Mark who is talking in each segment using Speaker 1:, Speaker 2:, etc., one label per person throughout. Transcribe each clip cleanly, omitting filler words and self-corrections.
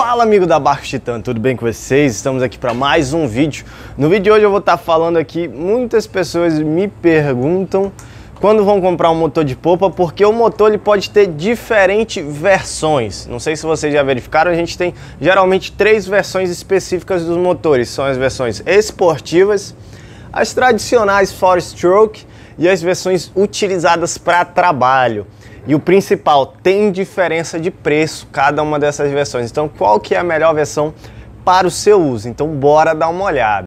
Speaker 1: Fala, amigo da Barcos Titan, tudo bem com vocês? Estamos aqui para mais um vídeo. No vídeo de hoje eu vou estar falando aqui, muitas pessoas me perguntam quando vão comprar um motor de polpa, porque o motor ele pode ter diferentes versões. Não sei se vocês já verificaram, a gente tem geralmente 3 versões específicas dos motores. São as versões esportivas, as tradicionais 4-stroke e as versões utilizadas para trabalho. E o principal, tem diferença de preço cada uma dessas versões. Então, qual que é a melhor versão para o seu uso? Então, bora dar uma olhada.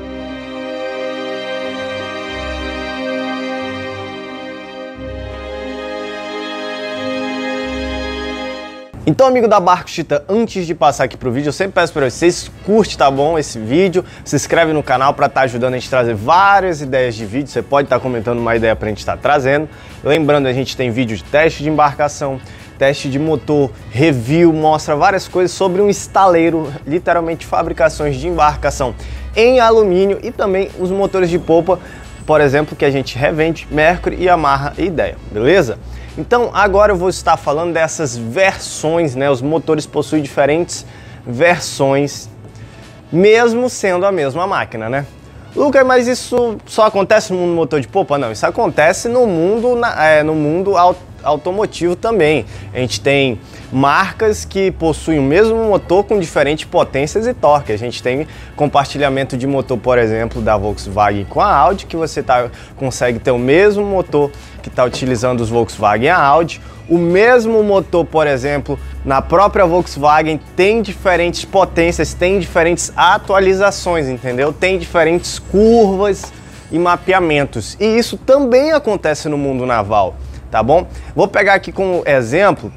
Speaker 1: Então, amigo da Barcos Titan, antes de passar aqui pro vídeo, eu sempre peço para vocês, curte, tá bom, esse vídeo, se inscreve no canal para estar ajudando a gente a trazer várias ideias de vídeo. Você pode estar comentando uma ideia para a gente estar trazendo. Lembrando, a gente tem vídeo de teste de embarcação, teste de motor, review, mostra várias coisas sobre um estaleiro, literalmente fabricações de embarcação em alumínio e também os motores de polpa, por exemplo, que a gente revende, Mercury, Yamaha e Ideia, beleza? Então agora eu vou estar falando dessas versões, né? Os motores possuem diferentes versões, mesmo sendo a mesma máquina, né? Lucas, mas isso só acontece no mundo motor de polpa? Não, isso acontece no mundo, automotivo também. A gente tem marcas que possuem o mesmo motor com diferentes potências e torque. A gente tem compartilhamento de motor, por exemplo, da Volkswagen com a Audi, que você consegue ter o mesmo motor que está utilizando os Volkswagen e a Audi. O mesmo motor, por exemplo, na própria Volkswagen tem diferentes potências, tem diferentes atualizações, entendeu? Tem diferentes curvas e mapeamentos. E isso também acontece no mundo naval, tá bom? Vou pegar aqui como exemplo,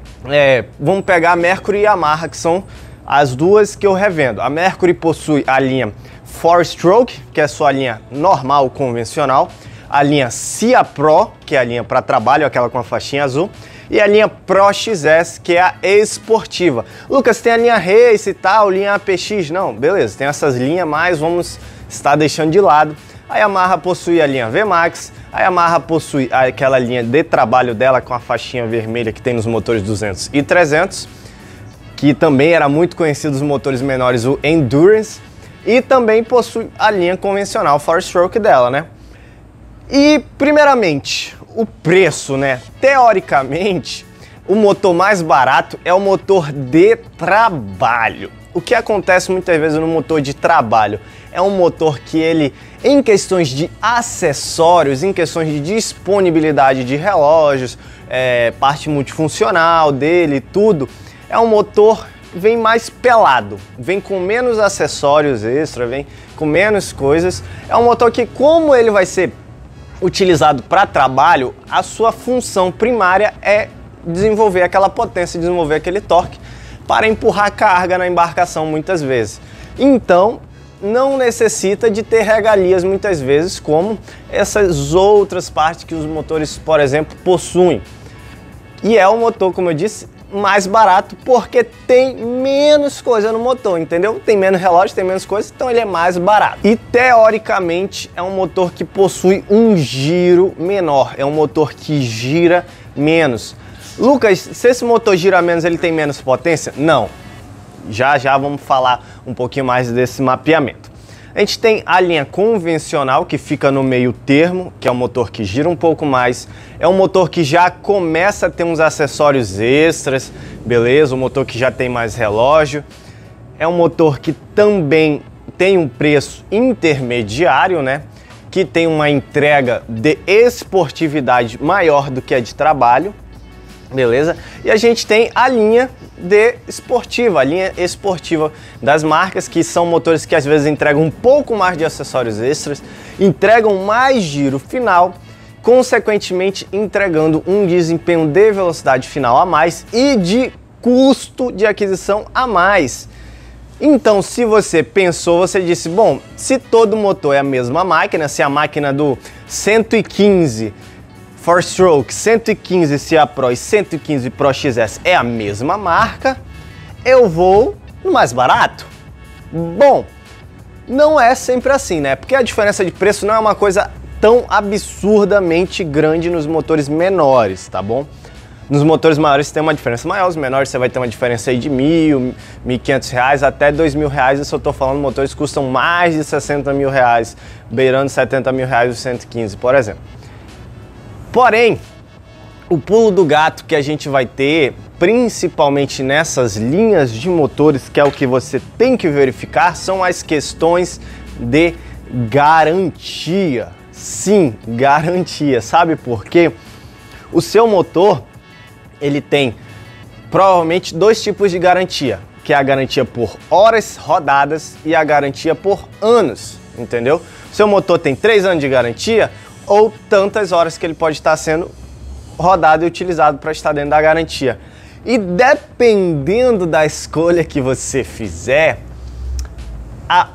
Speaker 1: vamos pegar a Mercury e a Yamaha, que são as duas que eu revendo. A Mercury possui a linha 4-stroke, que é a sua linha normal, convencional, a linha Cia Pro, que é a linha para trabalho, aquela com a faixinha azul, e a linha Pro XS, que é a esportiva. Lucas, tem a linha Race e tal, linha APX? Não, beleza, tem essas linhas, mas vamos estar deixando de lado. A Yamaha possui a linha VMAX, a Yamaha possui aquela linha de trabalho dela com a faixinha vermelha que tem nos motores 200 e 300, que também era muito conhecido dos motores menores, o Endurance, e também possui a linha convencional 4-stroke dela, né? E, primeiramente, o preço, né? Teoricamente, o motor mais barato é o motor de trabalho. O que acontece muitas vezes no motor de trabalho é um motor que ele, em questões de acessórios, em questões de disponibilidade de relógios, parte multifuncional dele, tudo, é um motor que vem mais pelado, vem com menos acessórios extra, vem com menos coisas. É um motor que, como ele vai ser utilizado para trabalho, a sua função primária é desenvolver aquela potência, desenvolver aquele torque para empurrar carga na embarcação muitas vezes. Então, não necessita de ter regalias muitas vezes como essas outras partes que os motores, por exemplo, possuem. E é um motor, como eu disse, mais barato porque tem menos coisa no motor, entendeu? Tem menos relógio, tem menos coisa, então ele é mais barato. E teoricamente é um motor que possui um giro menor, é um motor que gira menos. Lucas, se esse motor gira menos, ele tem menos potência? Não. Já vamos falar um pouquinho mais desse mapeamento. A gente tem a linha convencional, que fica no meio termo, que é um motor que gira um pouco mais. É um motor que já começa a ter uns acessórios extras, beleza? Um motor que já tem mais relógio. É um motor que também tem um preço intermediário, né? Que tem uma entrega de esportividade maior do que a de trabalho, beleza? E a gente tem a linha a linha esportiva das marcas, que são motores que às vezes entregam um pouco mais de acessórios extras, entregam mais giro final, consequentemente entregando um desempenho de velocidade final a mais e de custo de aquisição a mais. Então, se você pensou, você disse, bom, se todo motor é a mesma máquina, se a máquina do 115 4-stroke, 115 Cia Pro e 115 Pro XS é a mesma marca, eu vou no mais barato? Bom, não é sempre assim, né? Porque a diferença de preço não é uma coisa tão absurdamente grande nos motores menores, tá bom? Nos motores maiores você tem uma diferença maior, os menores você vai ter uma diferença aí de R$1.000, R$1.500, até R$2.000. Isso eu tô falando, motores que custam mais de R$60 mil, beirando R$70 mil o 115, por exemplo. Porém, o pulo do gato que a gente vai ter, principalmente nessas linhas de motores, que é o que você tem que verificar, são as questões de garantia. Sim, garantia. Sabe por quê? O seu motor, ele tem provavelmente dois tipos de garantia, que é a garantia por horas rodadas e a garantia por anos, entendeu? Seu motor tem 3 anos de garantia ou tantas horas que ele pode estar sendo rodado e utilizado para estar dentro da garantia. E dependendo da escolha que você fizer, a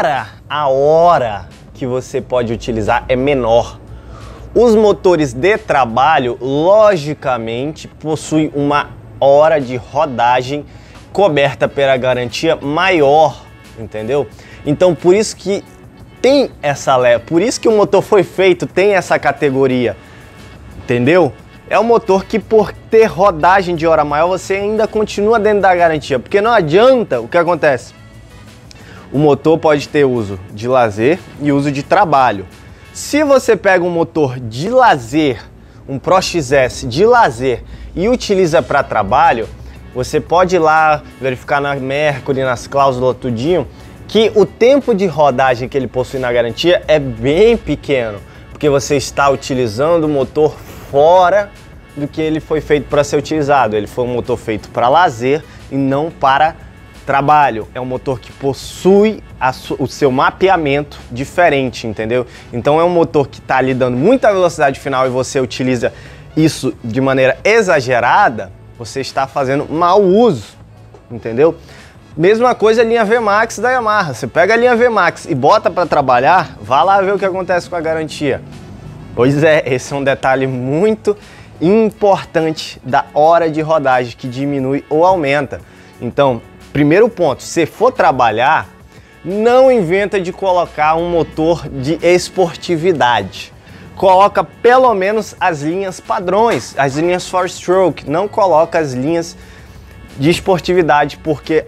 Speaker 1: hora que você pode utilizar é menor. Os motores de trabalho, logicamente, possuem uma hora de rodagem coberta pela garantia maior, entendeu? Então, por isso que tem essa leva, por isso que o motor foi feito, tem essa categoria, entendeu? É um motor que, por ter rodagem de hora maior, você ainda continua dentro da garantia, porque não adianta, o que acontece? O motor pode ter uso de lazer e uso de trabalho. Se você pega um motor de lazer, um Pro XS de lazer e utiliza para trabalho, você pode ir lá verificar na Mercury, nas cláusulas, tudinho, que o tempo de rodagem que ele possui na garantia é bem pequeno, porque você está utilizando o motor fora do que ele foi feito para ser utilizado. Ele foi um motor feito para lazer e não para trabalho. É um motor que possui o seu mapeamento diferente, entendeu? Então é um motor que está lhe dando muita velocidade final e você utiliza isso de maneira exagerada, você está fazendo mau uso, entendeu? Mesma coisa a linha VMAX da Yamaha. Você pega a linha VMAX e bota para trabalhar, vá lá ver o que acontece com a garantia. Pois é, esse é um detalhe muito importante da hora de rodagem, que diminui ou aumenta. Então, primeiro ponto, se for trabalhar, não inventa de colocar um motor de esportividade. Coloca pelo menos as linhas padrões, as linhas 4-stroke, não coloca as linhas de esportividade, porque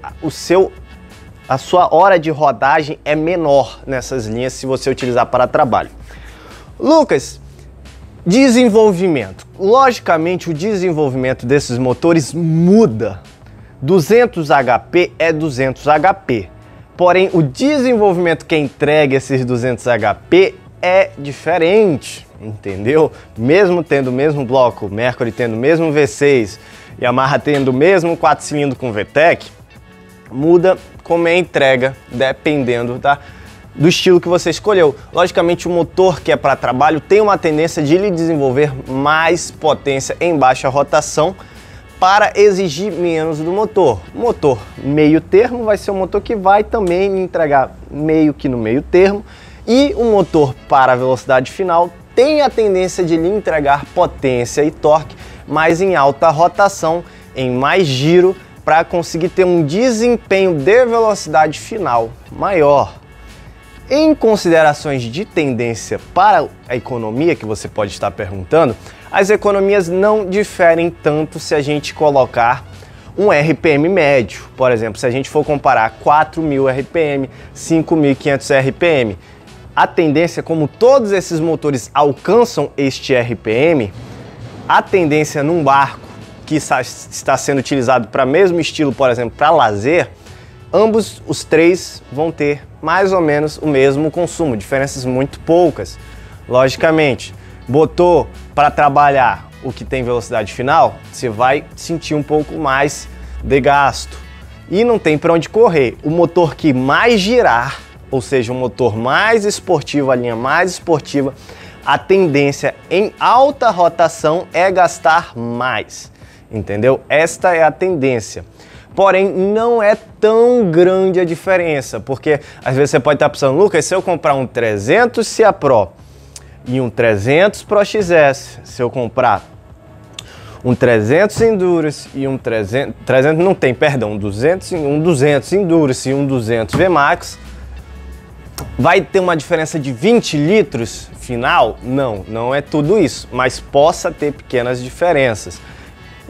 Speaker 1: a sua hora de rodagem é menor nessas linhas se você utilizar para trabalho. Lucas, desenvolvimento. Logicamente, o desenvolvimento desses motores muda. 200 HP é 200 HP. Porém, o desenvolvimento que entrega esses 200 HP é diferente, entendeu? Mesmo tendo o mesmo bloco, Mercury tendo o mesmo V6, Yamaha tendo o mesmo 4 cilindros com VTEC, muda como é a entrega, dependendo do estilo que você escolheu. Logicamente, o motor que é para trabalho tem uma tendência de lhe desenvolver mais potência em baixa rotação para exigir menos do motor. O motor meio termo vai ser um motor que vai também lhe entregar meio que no meio termo, e o motor para velocidade final tem a tendência de lhe entregar potência e torque, mas em alta rotação, em mais giro, para conseguir ter um desempenho de velocidade final maior. Em considerações de tendência para a economia, que você pode estar perguntando, as economias não diferem tanto se a gente colocar um RPM médio. Por exemplo, se a gente for comparar 4.000 RPM, 5.500 RPM, a tendência, como todos esses motores alcançam este RPM, a tendência num barco que está sendo utilizado para mesmo estilo, por exemplo, para lazer, ambos os três vão ter mais ou menos o mesmo consumo, diferenças muito poucas. Logicamente, botou para trabalhar o que tem velocidade final, você vai sentir um pouco mais de gasto. E não tem para onde correr. O motor que mais girar, ou seja, um motor mais esportivo, a linha mais esportiva, a tendência em alta rotação é gastar mais, entendeu? Esta é a tendência. Porém, não é tão grande a diferença, porque às vezes você pode estar pensando, Lucas, se eu comprar um 300 CA Pro e um 300 Pro XS, se eu comprar um 300 Endurance e um 300 não tem, perdão, um 200 Endurance e um 200 VMAX, vai ter uma diferença de 20 litros final? Não, não é tudo isso, mas possa ter pequenas diferenças.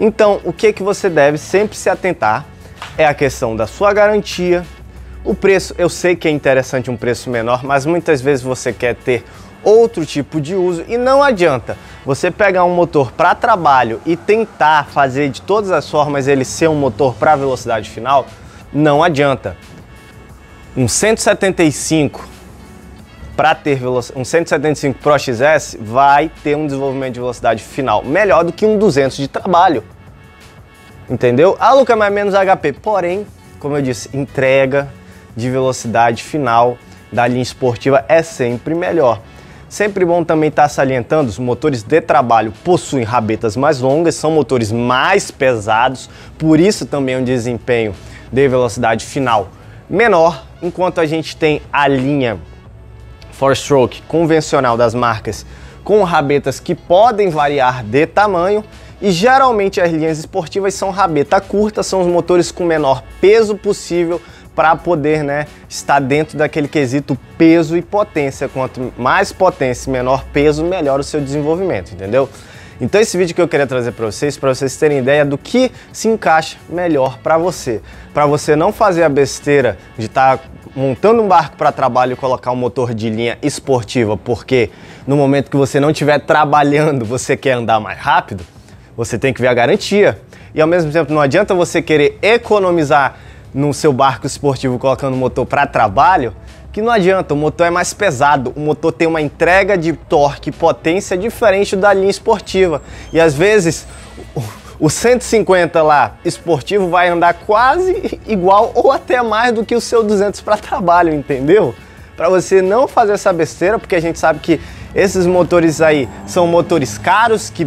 Speaker 1: Então, o que você deve sempre se atentar é a questão da sua garantia. O preço, eu sei que é interessante um preço menor, mas muitas vezes você quer ter outro tipo de uso e não adianta você pegar um motor para trabalho e tentar fazer de todas as formas ele ser um motor para velocidade final, não adianta. Um 175 para ter um 175 Pro XS vai ter um desenvolvimento de velocidade final melhor do que um 200 de trabalho. Entendeu? Ah, Luca, mas menos HP. Porém, como eu disse, entrega de velocidade final da linha esportiva é sempre melhor. Sempre bom também estar salientando, os motores de trabalho possuem rabetas mais longas, são motores mais pesados, por isso também um desempenho de velocidade final menor, enquanto a gente tem a linha 4-stroke convencional das marcas com rabetas que podem variar de tamanho e geralmente as linhas esportivas são rabeta curta, são os motores com menor peso possível para poder, né, estar dentro daquele quesito peso e potência. Quanto mais potência e menor peso, melhor o seu desenvolvimento, entendeu? Então esse vídeo que eu queria trazer para vocês terem ideia do que se encaixa melhor para você não fazer a besteira de estar montando um barco para trabalho e colocar um motor de linha esportiva, porque no momento que você não estiver trabalhando, você quer andar mais rápido, você tem que ver a garantia. E ao mesmo tempo não adianta você querer economizar no seu barco esportivo colocando o motor para trabalho, que não adianta, o motor é mais pesado, o motor tem uma entrega de torque e potência diferente da linha esportiva. E às vezes o 150 lá esportivo vai andar quase igual ou até mais do que o seu 200 para trabalho, entendeu? Para você não fazer essa besteira, porque a gente sabe que esses motores aí são motores caros que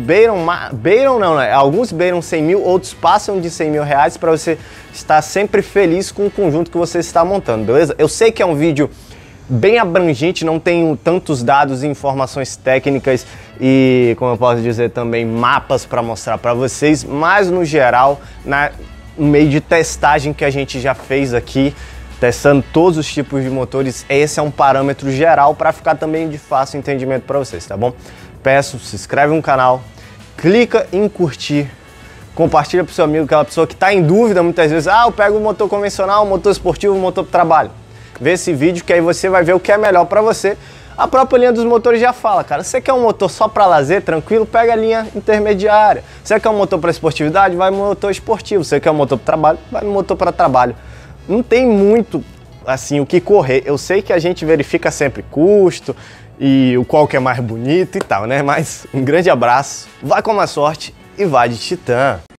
Speaker 1: alguns beiram 100 mil, outros passam de 100 mil reais para você estar sempre feliz com o conjunto que você está montando, beleza? Eu sei que é um vídeo bem abrangente, não tenho tantos dados e informações técnicas e, como eu posso dizer também, mapas para mostrar para vocês, mas no geral, no meio de testagem que a gente já fez aqui, testando todos os tipos de motores, esse é um parâmetro geral para ficar também de fácil entendimento para vocês, tá bom? Peço, se inscreve no canal, clica em curtir, compartilha para o seu amigo, aquela pessoa que está em dúvida muitas vezes, eu pego um motor convencional, um motor esportivo, um motor para trabalho. Vê esse vídeo que aí você vai ver o que é melhor para você. A própria linha dos motores já fala, cara, você quer um motor só para lazer, tranquilo, pega a linha intermediária. Você quer um motor para esportividade, vai no motor esportivo. Você quer um motor para trabalho, vai no motor para trabalho. Não tem muito, assim, o que correr. Eu sei que a gente verifica sempre custo e o qual que é mais bonito e tal, né? Mas um grande abraço, vai com mais sorte e vai de Titã!